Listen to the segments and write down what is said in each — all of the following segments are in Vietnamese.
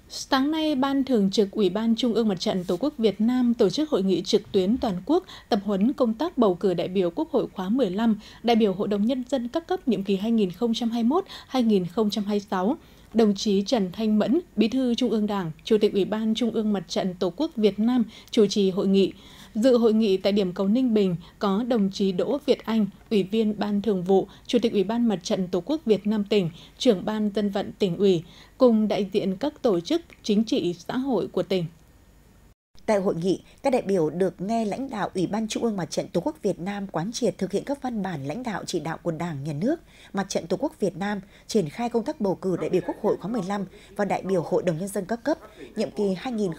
Sáng nay, Ban Thường trực Ủy ban Trung ương Mặt trận Tổ quốc Việt Nam tổ chức hội nghị trực tuyến toàn quốc tập huấn công tác bầu cử đại biểu Quốc hội khóa 15, đại biểu Hội đồng Nhân dân các cấp nhiệm kỳ 2021-2026. Đồng chí Trần Thanh Mẫn, Bí thư Trung ương Đảng, Chủ tịch Ủy ban Trung ương Mặt trận Tổ quốc Việt Nam chủ trì hội nghị. Dự hội nghị tại điểm cầu Ninh Bình có đồng chí Đỗ Việt Anh, Ủy viên Ban Thường vụ, Chủ tịch Ủy ban Mặt trận Tổ quốc Việt Nam tỉnh, trưởng Ban Dân vận tỉnh ủy, cùng đại diện các tổ chức chính trị xã hội của tỉnh. Tại hội nghị, các đại biểu được nghe lãnh đạo Ủy ban Trung ương Mặt trận Tổ quốc Việt Nam quán triệt thực hiện các văn bản lãnh đạo chỉ đạo của Đảng, Nhà nước, Mặt trận Tổ quốc Việt Nam triển khai công tác bầu cử đại biểu Quốc hội khóa 15 và đại biểu Hội đồng Nhân dân các cấp, nhiệm kỳ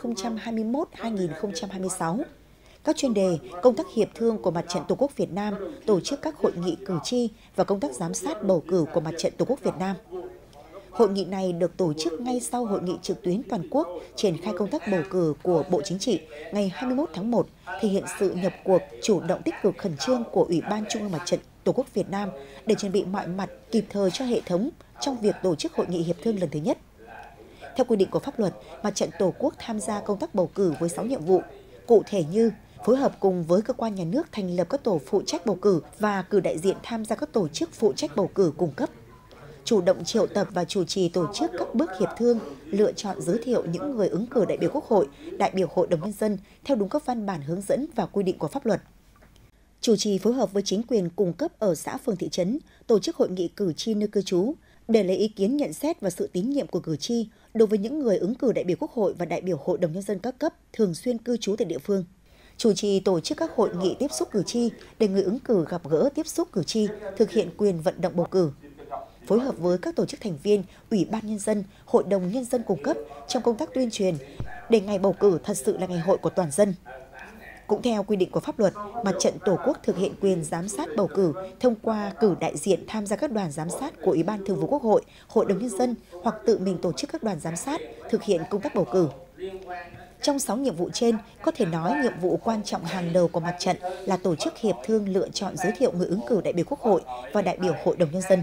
2021-2026. Các chuyên đề, công tác hiệp thương của Mặt trận Tổ quốc Việt Nam, tổ chức các hội nghị cử tri và công tác giám sát bầu cử của Mặt trận Tổ quốc Việt Nam. Hội nghị này được tổ chức ngay sau hội nghị trực tuyến toàn quốc triển khai công tác bầu cử của Bộ Chính trị ngày 21 tháng 1, thể hiện sự nhập cuộc, chủ động tích cực khẩn trương của Ủy ban Trung ương Mặt trận Tổ quốc Việt Nam để chuẩn bị mọi mặt kịp thời cho hệ thống trong việc tổ chức hội nghị hiệp thương lần thứ nhất. Theo quy định của pháp luật, Mặt trận Tổ quốc tham gia công tác bầu cử với 6 nhiệm vụ, cụ thể như phối hợp cùng với cơ quan nhà nước thành lập các tổ phụ trách bầu cử và cử đại diện tham gia các tổ chức phụ trách bầu cử cung cấp, chủ động triệu tập và chủ trì tổ chức các bước hiệp thương, lựa chọn giới thiệu những người ứng cử đại biểu Quốc hội, đại biểu Hội đồng Nhân dân theo đúng các văn bản hướng dẫn và quy định của pháp luật. Chủ trì phối hợp với chính quyền cung cấp ở xã phường thị trấn, tổ chức hội nghị cử tri nơi cư trú để lấy ý kiến nhận xét và sự tín nhiệm của cử tri đối với những người ứng cử đại biểu Quốc hội và đại biểu Hội đồng Nhân dân các cấp thường xuyên cư trú tại địa phương. Chủ trì tổ chức các hội nghị tiếp xúc cử tri để người ứng cử gặp gỡ tiếp xúc cử tri, thực hiện quyền vận động bầu cử. Phối hợp với các tổ chức thành viên, Ủy ban Nhân dân, Hội đồng Nhân dân cung cấp trong công tác tuyên truyền để ngày bầu cử thật sự là ngày hội của toàn dân. Cũng theo quy định của pháp luật, Mặt trận Tổ quốc thực hiện quyền giám sát bầu cử thông qua cử đại diện tham gia các đoàn giám sát của Ủy ban Thường vụ Quốc hội, Hội đồng Nhân dân hoặc tự mình tổ chức các đoàn giám sát thực hiện công tác bầu cử. Trong 6 nhiệm vụ trên, có thể nói nhiệm vụ quan trọng hàng đầu của mặt trận là tổ chức hiệp thương lựa chọn giới thiệu người ứng cử đại biểu Quốc hội và đại biểu Hội đồng Nhân dân.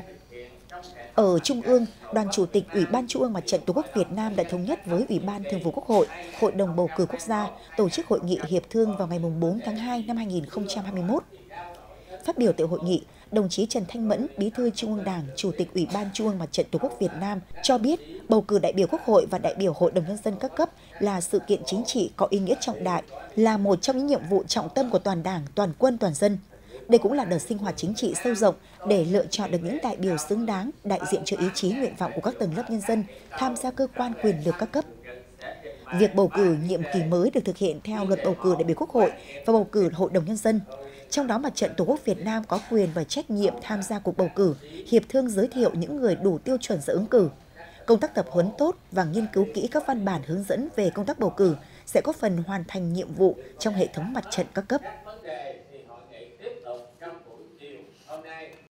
Ở Trung ương, Đoàn Chủ tịch Ủy ban Trung ương Mặt trận Tổ quốc Việt Nam đã thống nhất với Ủy ban Thường vụ Quốc hội, Hội đồng Bầu cử Quốc gia tổ chức hội nghị hiệp thương vào ngày 4 tháng 2 năm 2021. Phát biểu tại hội nghị, đồng chí Trần Thanh Mẫn, Bí thư Trung ương Đảng, Chủ tịch Ủy ban Trung ương Mặt trận Tổ quốc Việt Nam cho biết bầu cử đại biểu Quốc hội và đại biểu Hội đồng Nhân dân các cấp là sự kiện chính trị có ý nghĩa trọng đại, là một trong những nhiệm vụ trọng tâm của toàn Đảng, toàn quân, toàn dân. Đây cũng là đợt sinh hoạt chính trị sâu rộng để lựa chọn được những đại biểu xứng đáng, đại diện cho ý chí nguyện vọng của các tầng lớp nhân dân tham gia cơ quan quyền lực các cấp. Việc bầu cử nhiệm kỳ mới được thực hiện theo luật bầu cử đại biểu Quốc hội và bầu cử Hội đồng Nhân dân. Trong đó, Mặt trận Tổ quốc Việt Nam có quyền và trách nhiệm tham gia cuộc bầu cử, hiệp thương giới thiệu những người đủ tiêu chuẩn ra ứng cử. Công tác tập huấn tốt và nghiên cứu kỹ các văn bản hướng dẫn về công tác bầu cử sẽ góp phần hoàn thành nhiệm vụ trong hệ thống mặt trận các cấp.